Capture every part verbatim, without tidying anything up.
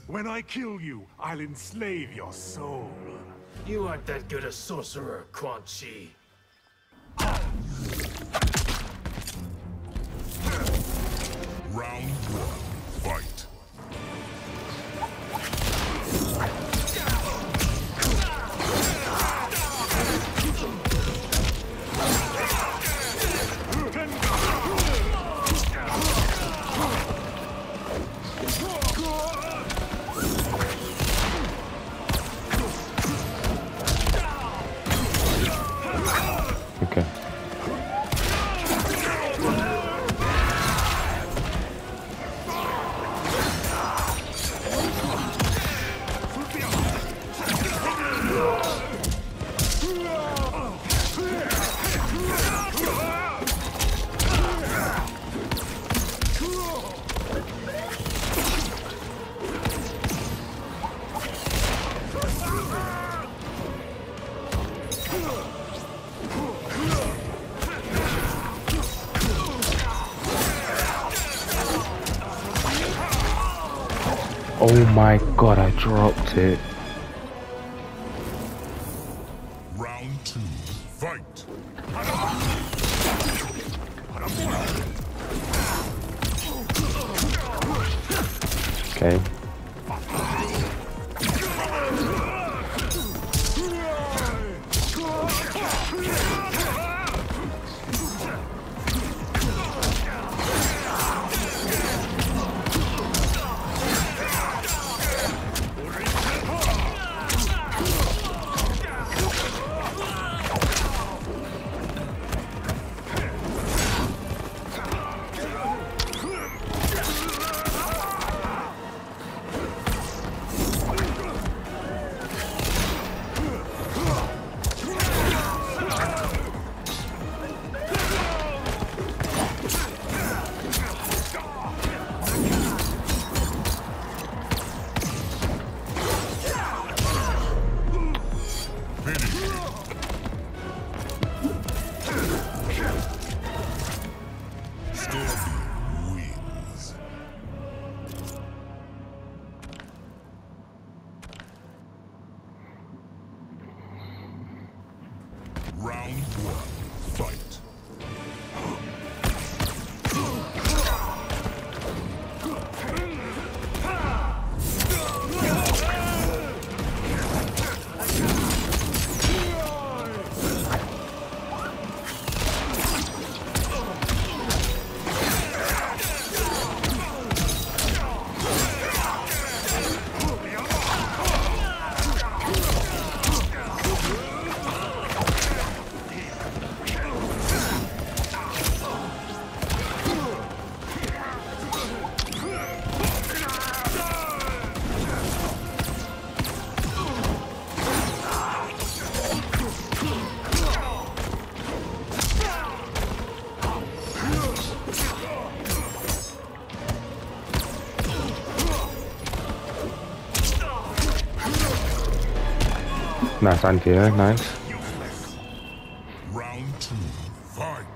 When I kill you, I'll enslave your soul. You aren't that good a sorcerer, Quan Chi. Round one, fight. Okay. Oh my god, I dropped it. Round two, fight. Okay. Scorpion wins. Round one, fight. Nice anti-air, nice. Round two, fight.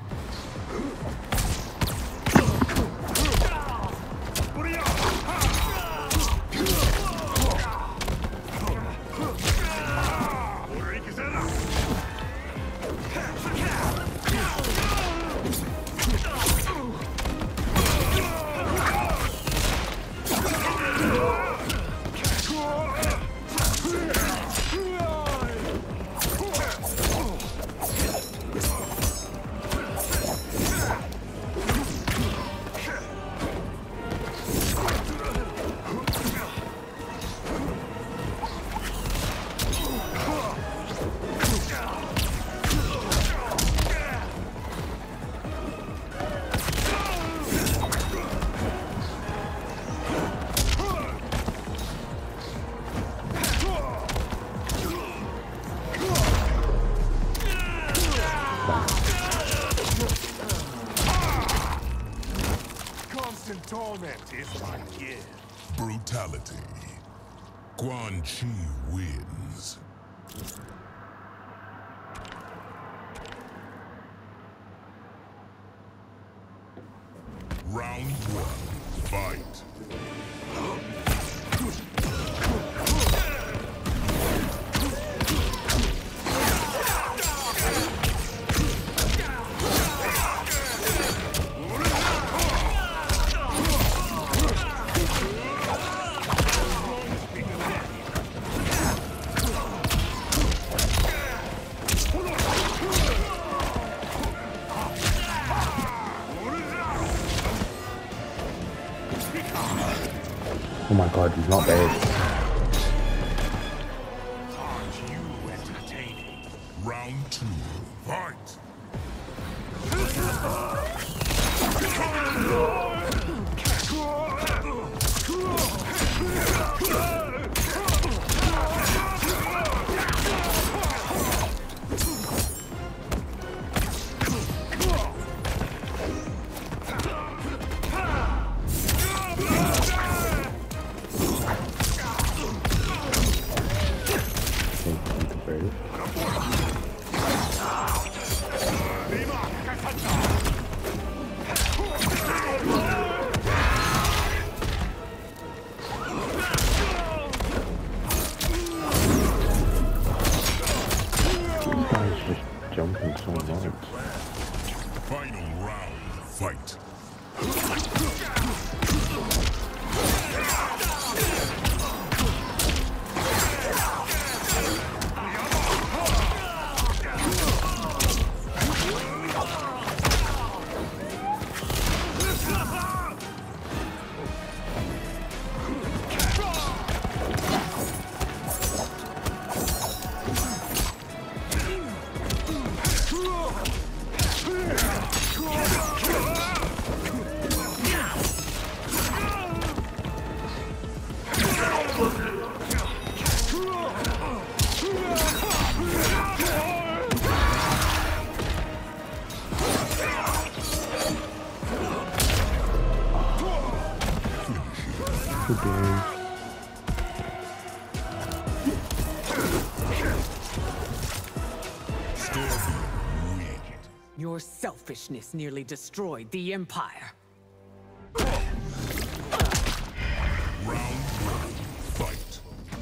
Constant torment is my gift. Brutality. Quan Chi wins. Round one, fight. Oh my god, he's not dead. Aren't you entertaining? Round two, fight! Jumping so much. Final round, fight! Your selfishness nearly destroyed the Empire. Round one, fight!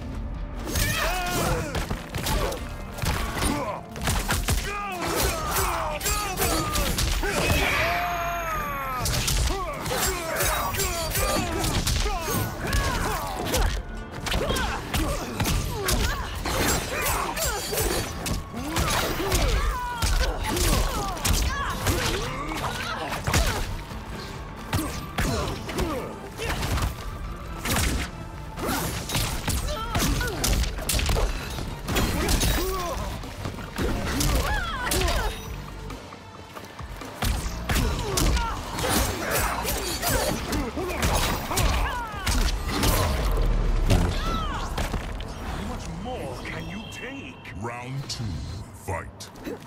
Round two, fight!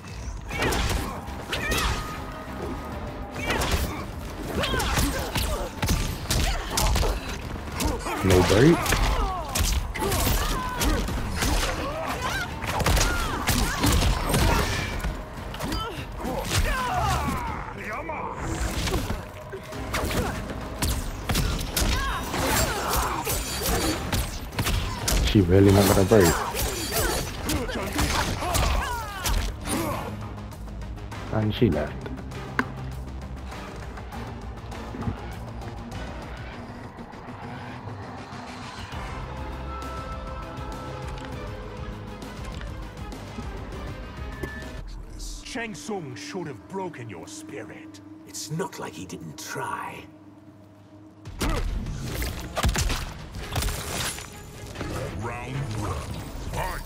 No break. She really not gonna break. And she left. Shang Tsung should have broken your spirit. It's not like he didn't try. Round one, fight!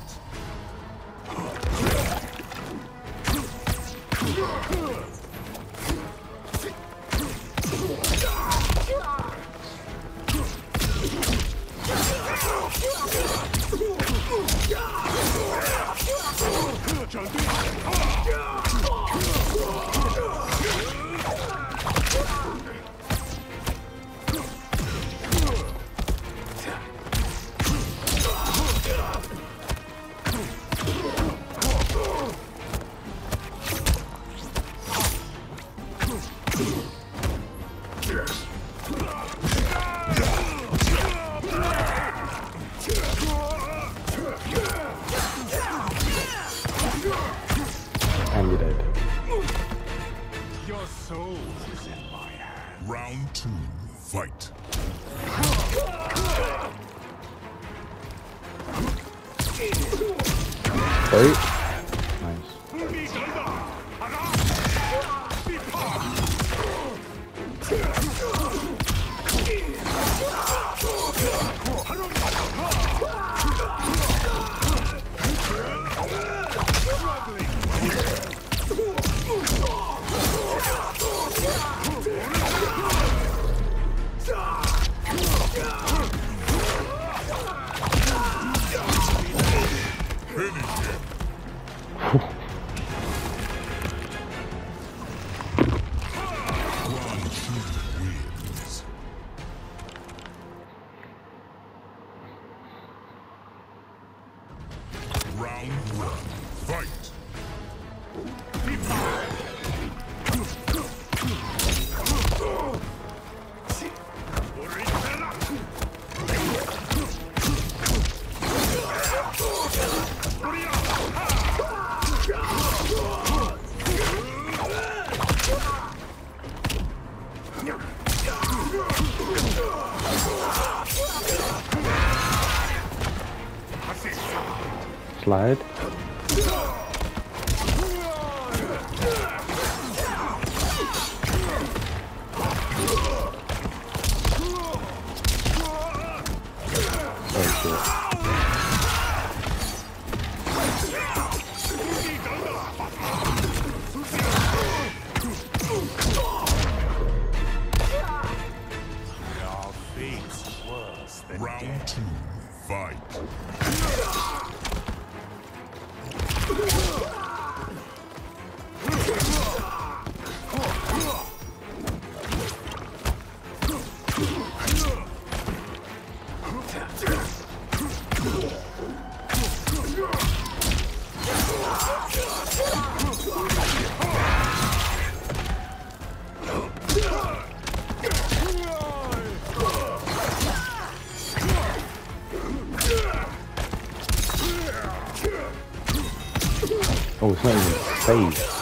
And you're dead. Your soul is in my hand. Round two, fight! Wait. Nice. Round one. Fight. Slide. Your fate's worse than Round death. two. Fight. Oh, it's not even saved.